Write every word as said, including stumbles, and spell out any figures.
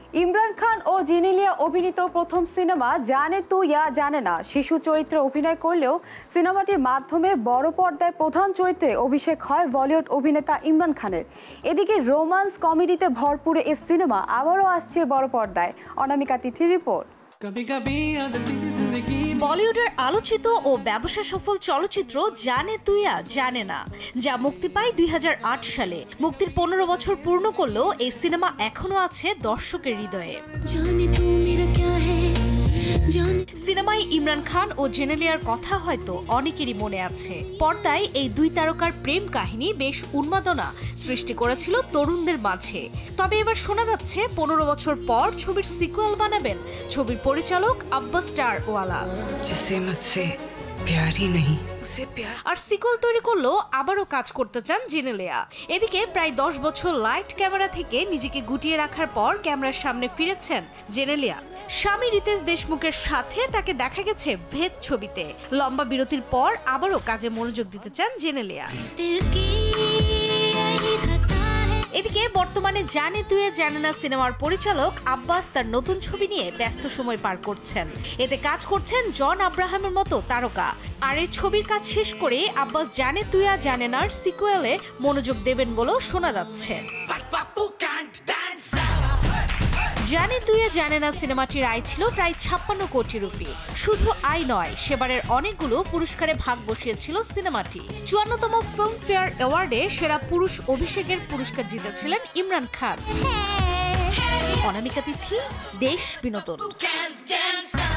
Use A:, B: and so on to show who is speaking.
A: ইমরান খান ও জেনেলিয়া অভিনীত প্রথম সিনেমা জানে তু ইয়া জানে না শিশু চরিত্রে অভিনয় করলেও সিনেমাটির মাধ্যমে বড় পর্দায় প্রধান চরিত্রে অভিষেক হয় বলিউড অভিনেতা ইমরান খানের। এদিকে রোমান্স কমেডিতে ভরপুর এই সিনেমা আবারও আসছে বড় পর্দায়। অনামিকা তিথির রিপোর্ট।
B: বলিউডের আলোচিত ও ব্যবসা সফল চলচ্চিত্র জানে তু ইয়া জানে না, যা মুক্তি পায় দুই হাজার আট সালে। মুক্তির পনেরো বছর পূর্ণ করলেও এই সিনেমা এখনো আছে দর্শকের হৃদয়ে। সিনেমায় ইমরান খান ও জেনেলিয়ার কথা হয়তো অনেকেরই মনে আছে। পর্দায় এই দুই তারকার প্রেম কাহিনী বেশ উন্মাদনা সৃষ্টি করেছিল তরুণদের মাঝে। তবে এবার শোনা যাচ্ছে পনেরো বছর পর ছবির সিকুয়েল বানাবেন ছবির পরিচালক আব্বাস স্টারওয়ালা। আর সিকুয়েল তৈরি করলেও আবারও কাজ করতে চান জেনেলিয়া। এদিকে প্রায় দশ বছর লাইট ক্যামেরা থেকে নিজেকে গুটিয়ে রাখার পর ক্যামেরার সামনে ফিরেছেন জেনেলিয়া। স্বামী রিতেশ দেশমুখের সাথে তাকে দেখা গেছে ভেদ ছবিতে। লম্বা বিরতির পর আবারও কাজে মনোযোগ দিতে চান জেনেলিয়া। এদিকে বর্তমানে জানে তু ইয়া জানে না সিনেমার পরিচালক আব্বাস তার নতুন ছবি নিয়ে ব্যস্ত সময় পার করছেন। এতে কাজ করছেন জন আব্রাহামের মতো তারকা। আর এই ছবির কাজ শেষ করে আব্বাস জানে তু ইয়া জানে নার সিকুয়েলে মনোযোগ দেবেন বলেও শোনা যাচ্ছে। জানে তু ইয়া জানে না সিনেমাটির আয় ছিল প্রায় ছাপ্পান্ন কোটি রুপি। শুধু আয় নয়, সেবারের অনেকগুলো পুরস্কারে ভাগ বসিয়েছিল সিনেমাটি। চুয়ান্নতম ফিল্ম ফেয়ার অ্যাওয়ার্ডে সেরা পুরুষ অভিষেকের পুরস্কার জিতেছিলেন ইমরান খান। অনামিকা তিথি, দেশ বিনোদন।